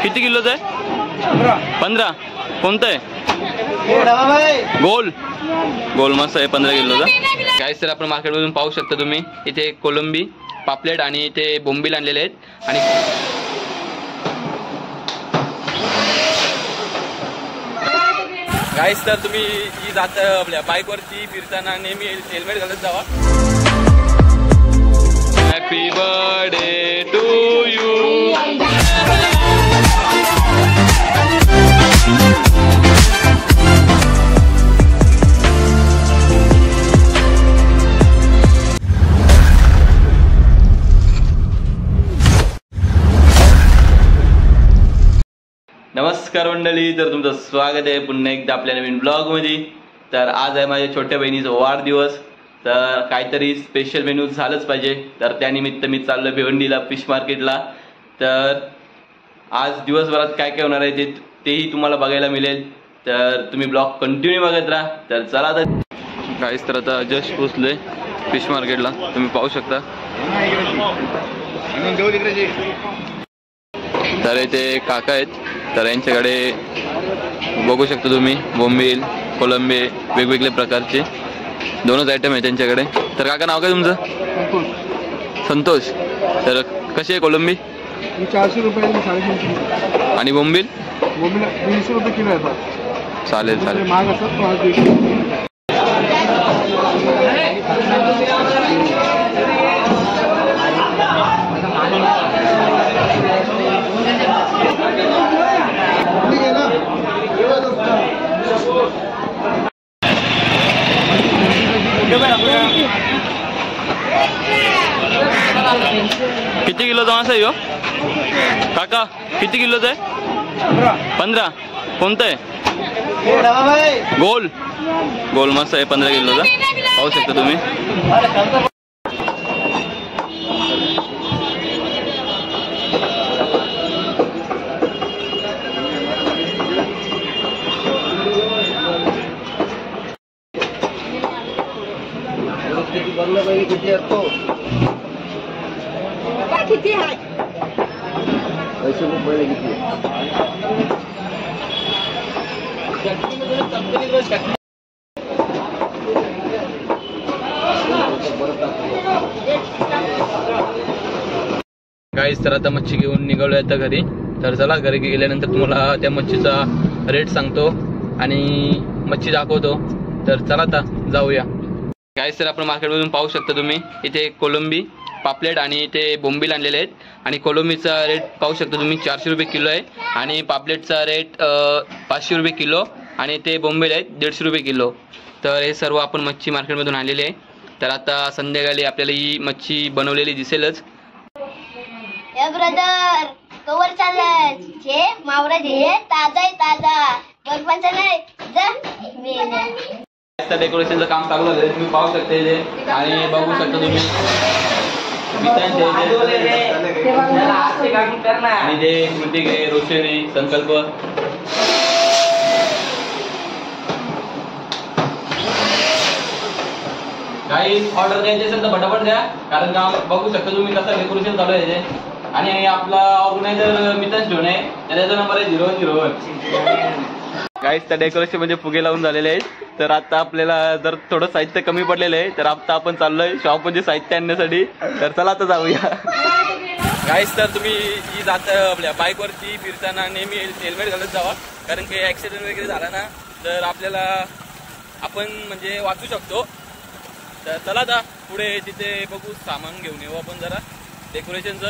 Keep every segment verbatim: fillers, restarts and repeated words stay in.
किती किलोचा आहे? पंधरा. कोणतं आहे? गोल. गोल मस्त आहे, पंधरा किलोचा. गाईस तर आपण मार्केटमधून पाहू शकता तुम्ही, इथे कोलंबी, पापलेट आणि इथे बोंबील आणलेले आहेत. आणि गाईस तर तुम्ही जी जात आपल्या बाईकवरती फिरताना नेहमी हेल्मेट घालत जावा. Happy birthday to you. नमस्कार मंडळी, तर तुमचं स्वागत आहे पुन्हा एकदा आपल्या नवीन ब्लॉगमध्ये. तर आज आहे माझ्या छोट्या बहिणीचा वाढदिवस, तर काहीतरी स्पेशल मेन्यू झालंच पाहिजे. तर त्यानिमित्त मी चाललो भिवंडीला फिश मार्केटला. तर आज दिवसभरात काय काय होणार आहे ते तेही तुम्हाला बघायला मिळेल, तर तुम्ही ब्लॉग कंटिन्यू बघत राहा. तर चला आता गाईस, तर आता जस्ट पोचलोय फिश मार्केटला, तुम्ही पाहू शकता. तर इथे काका आहेत, तर यांच्याकडे बघू शकता तुम्ही बोंबील, कोलंबी वेगवेगळे प्रकारचे दोनच आयटम आहे त्यांच्याकडे. तर काका नाव काय तुमचं? संतोष. तर कशी आहे कोलंबी? चारशे रुपये साडेतीनशे. आणि बोंबील? बोंबील दीडशे रुपये किलो येतात. चालेल चालेल. महाग असतात. किती किलोचा मासा आहे हो काका? किती किलोचा आहे? पंधरा. कोणतं आहे? गोल. गोल मस्त आहे, पंधरा किलोचा. पाहू शकता तुम्ही. किती आहे? पैसे रुपये किती? गाईस तर आता मच्छी घेऊन निघालोय आता घरी. तर चला घरी गेल्यानंतर तुम्हाला त्या मच्छीचा रेट सांगतो आणि मच्छी दाखवतो. तर चला आता जाऊया. गाईस तर आपण मार्केटमधून पाहू शकता तुम्ही, इथे कोलंबी, पापलेट आणि इथे बोंबील आणलेले आहेत. आणि कोलंबीचा रेट पाहू शकता तुम्ही, चारशे रुपये किलो आहे. आणि पापलेटचा रेट पाचशे रुपये किलो. आणि ते बोंबील आहेत दीडशे रुपये किलो. तर हे सर्व आपण मच्छी मार्केटमधून आणलेली आहे. तर आता संध्याकाळी आपल्याला ही मच्छी बनवलेली दिसेलच. ए ब्रदर, कवर चाललाय जे मावरा जे ताजा आहे ताजा. बरोबर चाललाय जा मेले. डेकोरेशनचं काम चालू झालं, तुम्ही पाहू शकता इथे. आणि बघू शकता तुम्ही आणि ते कृतिक आहे, रोशन आहे, संकल्प. काही ऑर्डर द्यायची असेल तर फटाफट द्या, कारण का बघू शकता तुम्ही कसं डेकोरेशन चालू आहे ते. आणि आपला ऑर्गनायझर मित्रांच ठेवून आहे, त्याचा नंबर आहे zero one zero one. Guys त्या डेकोरेशन म्हणजे फुगे लावून झालेले आहेत. तर आता आपल्याला जर थोडं साहित्य कमी पडलेलं आहे, तर आता आपण चाललोय शॉप म्हणजे साहित्य आणण्यासाठी. तर चला आता जाऊया. गाईस तर तुम्ही जी जात आपल्या बाईकवरती फिरताना नेहमी हेल्मेट घालत जावा, कारण की ॲक्सिडेंट वगैरे झाला ना तर आपल्याला आपण म्हणजे वाचू शकतो. तर चला आता पुढे तिथे बघू, सामान घेऊन येऊ आपण जरा डेकोरेशनचं.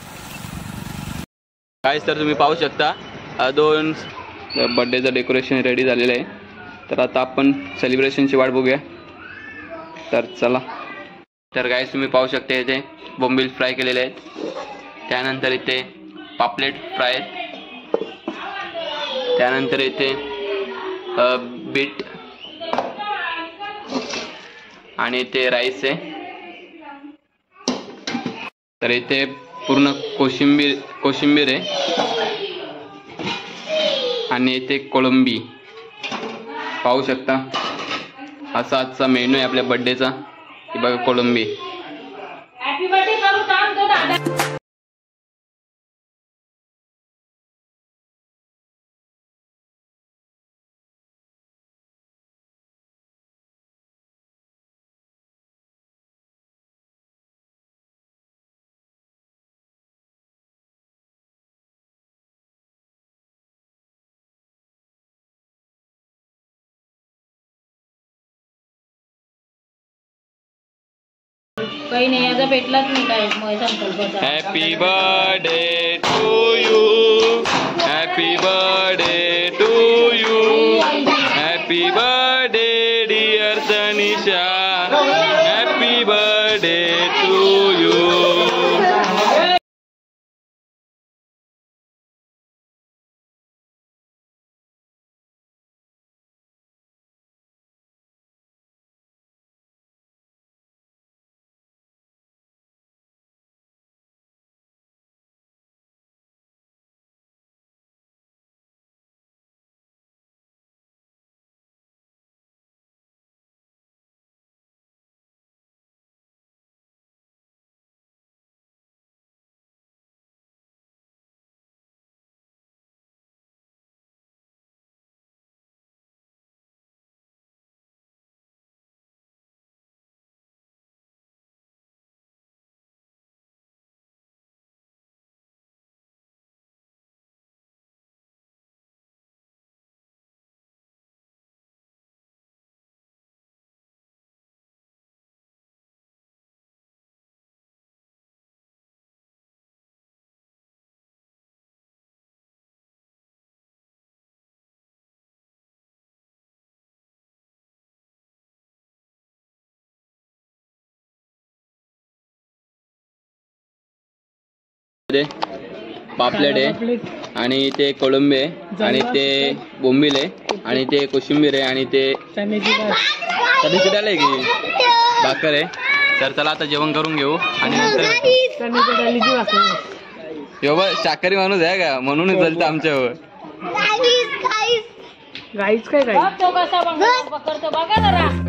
गाईस तर तुम्ही पाहू शकता दोन बर्थडेचं डेकोरेशन रेडी झालेलं आहे. तर आता आपण सेलिब्रेशनची वाट बघूया. तर चला. तर गाईस तुम्ही पाहू शकता इथे बोंबील फ्राय केलेले आहेत. त्यानंतर इथे पापलेट फ्राय आहेत. त्यानंतर इथे बीट आणि इथे राईस आहे. तर इथे पूर्ण कोशिंबीर कोशिंबीर आहे. आणि इथे कोलंबी पाहू शकता. असा आजचा मेनू आहे आपल्या बर्थडेचा. ही बघा कोलंबी. काही नाही याचा भेटलाच नाही काय मग संकल्पाचा. Happy birthday to you, happy birthday to you, happy birthday dear Tanisha, happy birthday to you. पापलेट आहे आणि ते कोळंबी आहे आणि ते बोंबील आहे आणि ते कोशिंबीर आहे आणि ते चण्याची डाळ आहे की भाकर आहे. तर चला आता जेवण करून घेऊ आणि नंतर एवढा शाकाहारी माणूस आहे का म्हणूनच चालतं आमच्यावर. गाईच काय गाई तो कसा करतो बघा जरा.